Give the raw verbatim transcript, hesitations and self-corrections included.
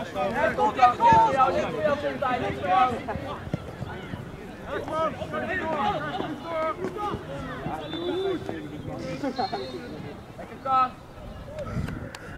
Ja, komt dan, niet voor jou, niet voor jou, Fontijn, niet voor jou. Lekker kaart.